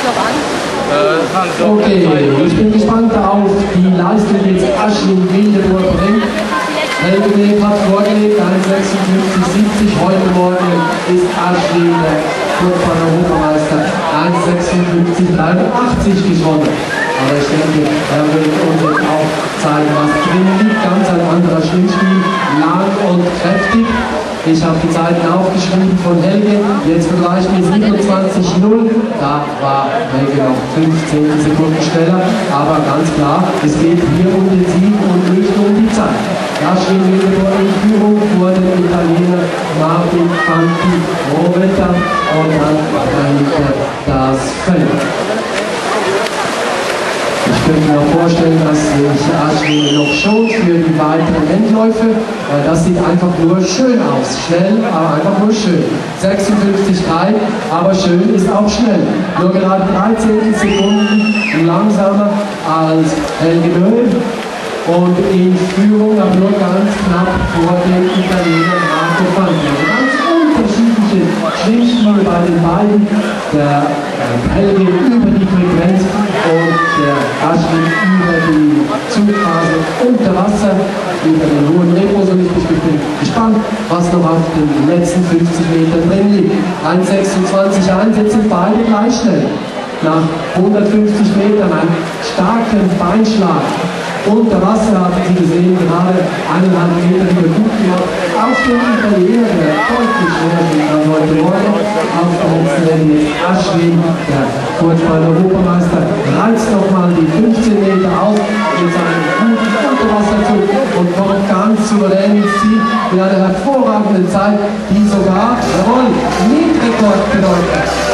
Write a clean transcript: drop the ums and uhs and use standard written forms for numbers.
Okay, ich bin gespannt auf die Leistung, die jetzt Aschwin Wildeburg bringt. Helge hat vorgelegt, 1,56,70. Heute Morgen ist Aschwin, der Kurzbahn-Europameister, 1,56,83 geschwommen. Aber ich denke, er wird uns jetzt auch zeigen, was drin liegt. Ganz ein anderer Schwimmstil, lang und kräftig. Ich habe die Zeiten aufgeschrieben von Helge. Jetzt vergleichen wir 27,0. Da war Helge noch 15 Sekunden schneller. Aber ganz klar, es geht hier um den Sieg und nicht um die Zeit. Da stehen wir in Führung vor dem Italiener Martin Fanti Rovetta und dann das Feld. Ich könnte mir vorstellen, dass sich Aschwin noch schont für die weiteren Endläufe, weil das sieht einfach nur schön aus. Schnell, aber einfach nur schön. 56,3, aber schön ist auch schnell. Nur gerade 13 Sekunden langsamer als Helge Nöll und in Führung, aber nur ganz knapp vor dem Italiener Marco Fanti. Ganz unterschiedliche Schwimmstile bei den beiden. Der Helge über die Frequenz und der Aschwin über die Zugphase unter Wasser, über den hohen Repos. Und ich bin gespannt, was noch auf den letzten 50 Metern drin liegt. 1,26,1, jetzt sind beide gleich schnell. Nach 150 Metern einen starken Beinschlag. Unter Wasser hatten Sie gesehen, gerade 1,5 Meter wieder gut gemacht. Auf den Italiener, der deutlich schneller geht als heute Morgen. Auf der letzten Rallye jetzt Aschwin, der Kurzbahn-Europameister, reizt nochmal die 15 Meter aus mit seinem guten Unterwasserzug und kommt ganz souverän ins Ziel mit einer hervorragenden Zeit, die sogar, jawohl, Weltrekord bedeutet.